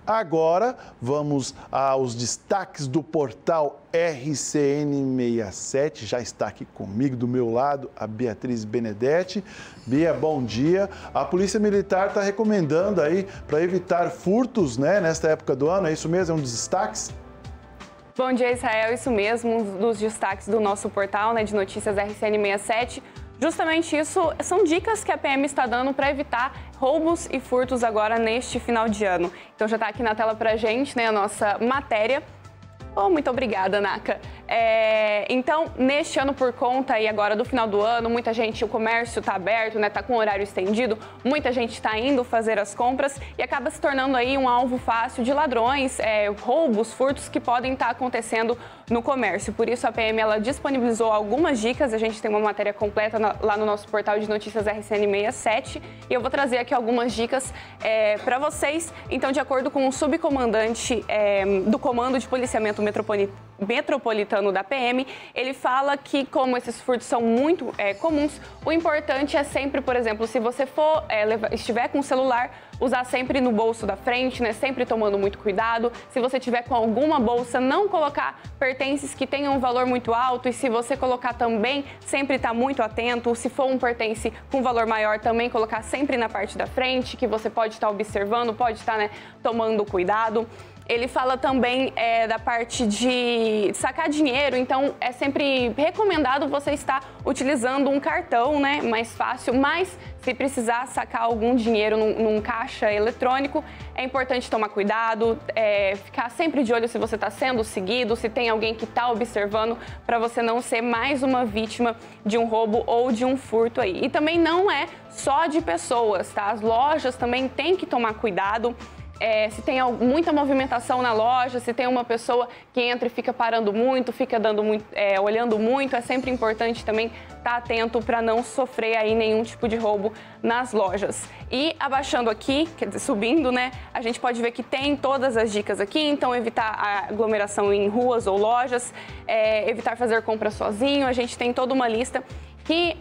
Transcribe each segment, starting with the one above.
Agora, vamos aos destaques do portal RCN67. Já está aqui comigo, do meu lado, a Beatriz Benedetti. Bia, bom dia. A Polícia Militar está recomendando aí para evitar furtos, né, nesta época do ano. É isso mesmo? É um dos destaques? Bom dia, Israel. Isso mesmo, um dos destaques do nosso portal, né, de notícias RCN67. Justamente isso são dicas que a PM está dando para evitar roubos e furtos agora neste final de ano. Então já está aqui na tela para a gente, né, a nossa matéria. Oh, muito obrigada, Naka. Então, neste ano, por conta e agora do final do ano, muita gente, o comércio está aberto, né, está com horário estendido, muita gente está indo fazer as compras e acaba se tornando aí um alvo fácil de ladrões, roubos, furtos que podem estar acontecendo no comércio. Por isso, a PM ela disponibilizou algumas dicas, a gente tem uma matéria completa lá no nosso portal de notícias RCN67 e eu vou trazer aqui algumas dicas para vocês. Então, de acordo com o subcomandante do Comando de Policiamento Metropolitano da PM, ele fala que, como esses furtos são muito comuns, o importante é sempre, por exemplo, se você estiver com o celular, usar sempre no bolso da frente, né? Sempre tomando muito cuidado. Se você tiver com alguma bolsa, não colocar pertences que tenham um valor muito alto, e se você colocar também, sempre estar muito atento. Se for um pertence com valor maior, também colocar sempre na parte da frente, que você pode estar observando, pode estar, né, tomando cuidado. Ele fala também da parte de sacar dinheiro, então é sempre recomendado você estar utilizando um cartão, né, mais fácil, mas se precisar sacar algum dinheiro num caixa eletrônico, é importante tomar cuidado, ficar sempre de olho se você está sendo seguido, se tem alguém que está observando, para você não ser mais uma vítima de um roubo ou de um furto aí. E também não é só de pessoas, tá? As lojas também têm que tomar cuidado. Se tem muita movimentação na loja, se tem uma pessoa que entra e fica parando muito, fica olhando muito, é sempre importante também estar atento para não sofrer aí nenhum tipo de roubo nas lojas. E abaixando aqui, quer dizer, subindo, né, a gente pode ver que tem todas as dicas aqui, então evitar a aglomeração em ruas ou lojas, evitar fazer compras sozinho, a gente tem toda uma lista que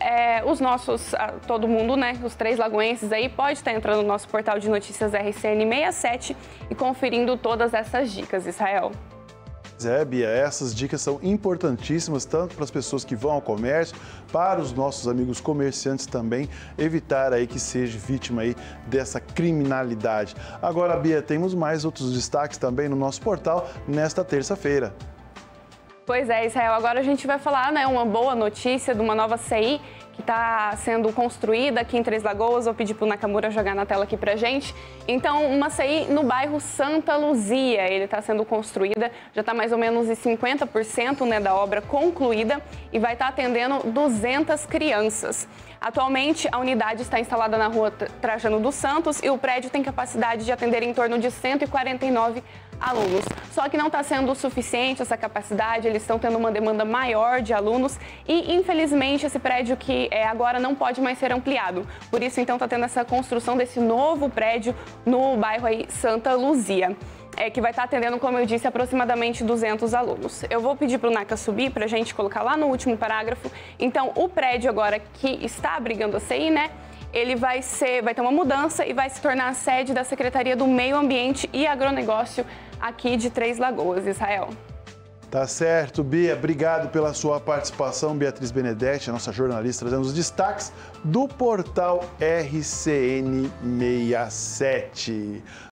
todo mundo, né, os 3 lagoenses aí, pode estar entrando no nosso portal de notícias RCN67 e conferindo todas essas dicas, Israel. Bia, essas dicas são importantíssimas, tanto para as pessoas que vão ao comércio, para os nossos amigos comerciantes também, evitar aí que seja vítima aí dessa criminalidade. Agora, Bia, temos mais outros destaques também no nosso portal nesta terça-feira. Pois é, Israel, agora a gente vai falar, né, uma boa notícia de uma nova CI que está sendo construída aqui em Três Lagoas. Vou pedir para o Nakamura jogar na tela aqui para a gente. Então, uma CI no bairro Santa Luzia, ele está sendo construída, já está mais ou menos em 50%, né, da obra concluída e vai estar atendendo 200 crianças. Atualmente, a unidade está instalada na rua Trajano dos Santos e o prédio tem capacidade de atender em torno de 149 alunos. Só que não está sendo suficiente essa capacidade, eles estão tendo uma demanda maior de alunos e, infelizmente, esse prédio que agora não pode mais ser ampliado. Por isso, então, está tendo essa construção desse novo prédio no bairro aí Santa Luzia, que vai estar atendendo, como eu disse, aproximadamente 200 alunos. Eu vou pedir para o Naka subir para a gente colocar lá no último parágrafo. Então, o prédio agora que está abrigando a CI, né, ele vai ter uma mudança e vai se tornar a sede da Secretaria do Meio Ambiente e Agronegócio aqui de Três Lagoas, Israel. Tá certo, Bia. Obrigado pela sua participação, Beatriz Benedetti, a nossa jornalista, trazendo os destaques do portal RCN67.